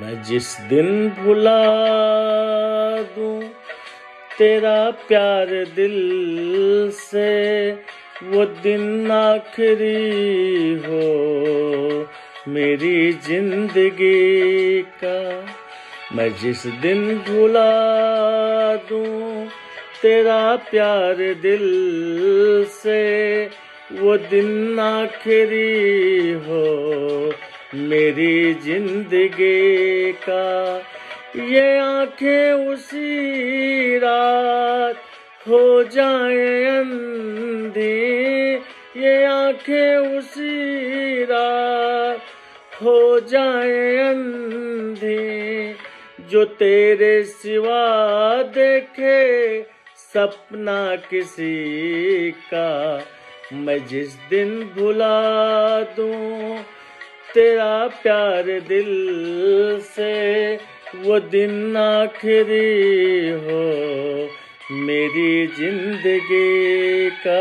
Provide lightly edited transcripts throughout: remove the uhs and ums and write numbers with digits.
मैं जिस दिन भुला दूं तेरा प्यार दिल से, वो दिन आखिरी हो मेरी जिंदगी का। मैं जिस दिन भुला दूं तेरा प्यार दिल से, वो दिन आखिरी हो मेरी जिंदगी का। ये आंखें उसी रात हो जाए अंधी, ये आंखें उसी रात हो जाए अंधी, जो तेरे सिवा देखे सपना किसी का। मैं जिस दिन भुला दूं तेरा प्यार दिल से, वो दिन आखिरी हो मेरी जिंदगी का।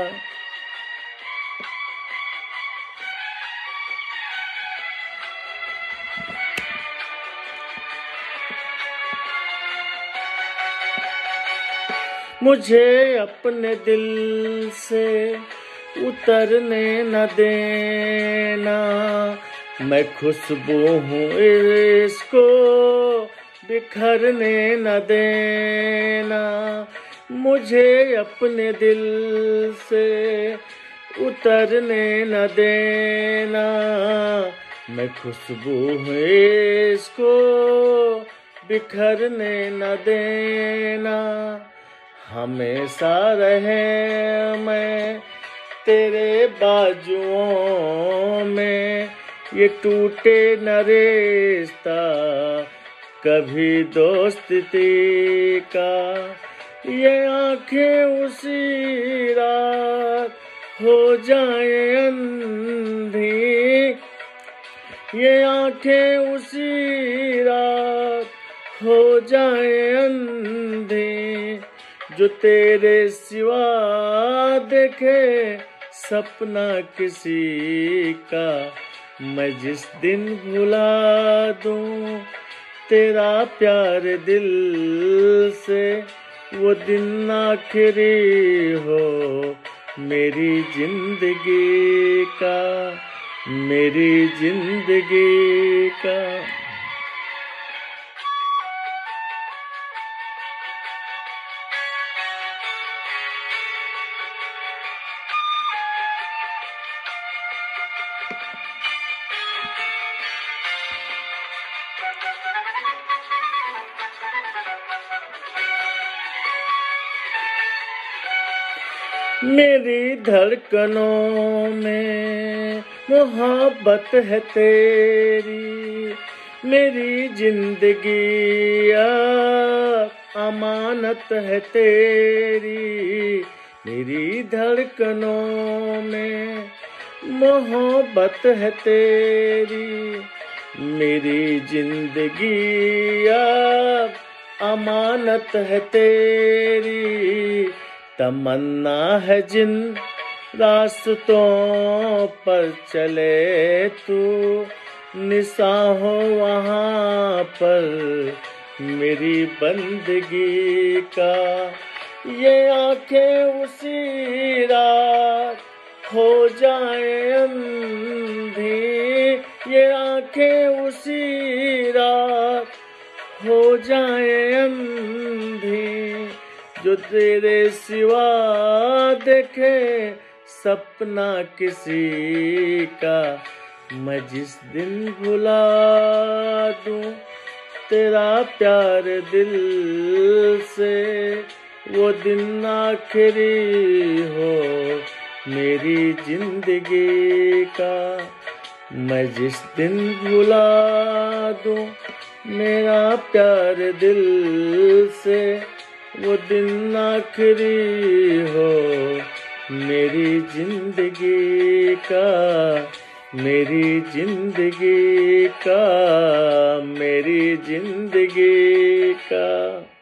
मुझे अपने दिल से उतरने न देना, मैं खुशबू हूँ इसको बिखरने न देना। मुझे अपने दिल से उतरने न देना, मैं खुशबू हूँ इसको बिखरने न देना। हमेशा रहे मैं तेरे बाजुओं में, ये टूटे न रिश्ता कभी दोस्ती का। ये आंखें उसी रात हो जाए अंधी, ये आंखें उसी रात हो जाए अंधी, जो तेरे सिवा देखे सपना किसी का। मैं जिस दिन भुला दूं तेरा प्यार दिल से, वो दिन आखिरी हो मेरी जिंदगी का, मेरी जिंदगी का। मेरी धड़कनों में मोहब्बत है तेरी, मेरी जिंदगी अमानत है तेरी। मेरी धड़कनों में मोहब्बत है तेरी, मेरी जिंदगी अमानत है तेरी। तमन्ना है जिन रास्तों पर चले तू, निसाहो वहाँ पर मेरी बंदगी का। ये आंखें उसी रात हो जाए अंधी, ये आंखें उसी रात हो जाए अंधी, जो तेरे सिवा देखे सपना किसी का। मैं जिस दिन भुला दूं तेरा प्यार दिल से, वो दिन आखिरी हो मेरी जिंदगी का। मैं जिस दिन भुला दूं मेरा प्यार दिल से, वो दिन आखिरी हो मेरी जिंदगी का, मेरी जिंदगी का, मेरी जिंदगी का।